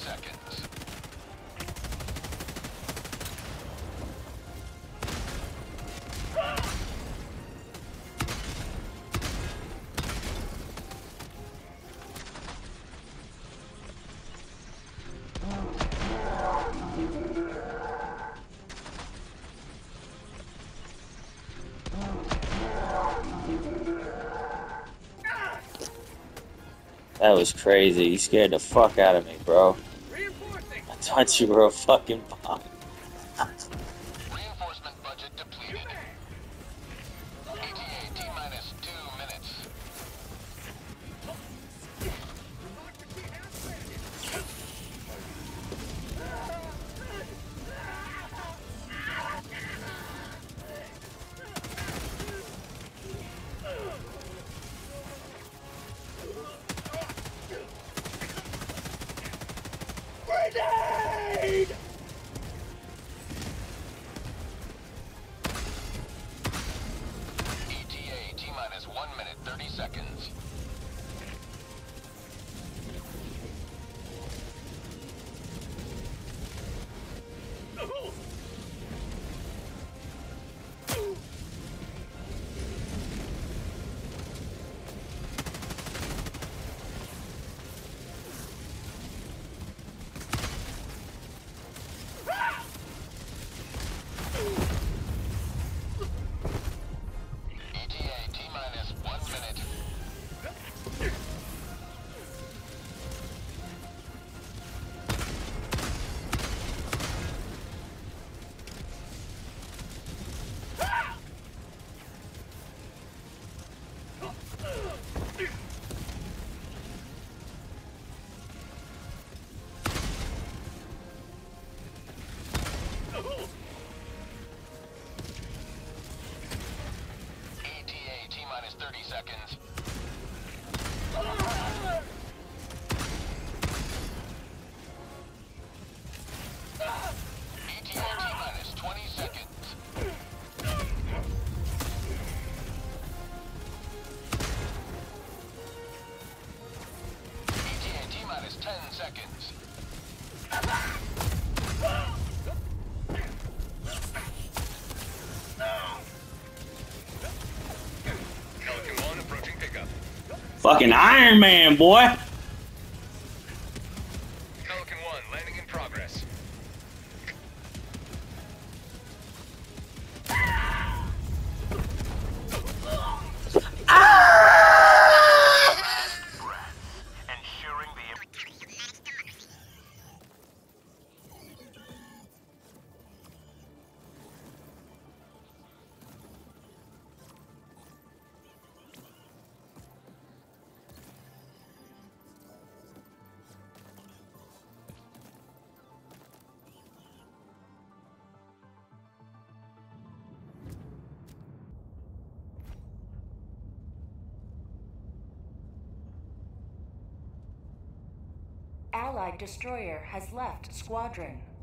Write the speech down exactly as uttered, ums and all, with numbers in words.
seconds. That was crazy. You scared the fuck out of me, bro. I thought you were a fucking bomb. Reinforcement budget depleted. E T A T minus two minutes. Grenade! E T A T minus one minute, thirty seconds. E T A T minus one minute. E T A T minus thirty seconds. E T A T minus twenty seconds. E T A T minus ten seconds. Pelican one approaching pickup. Fucking Iron Man, boy. Pelican one landing in progress. Ensuring the Allied destroyer has left squadron.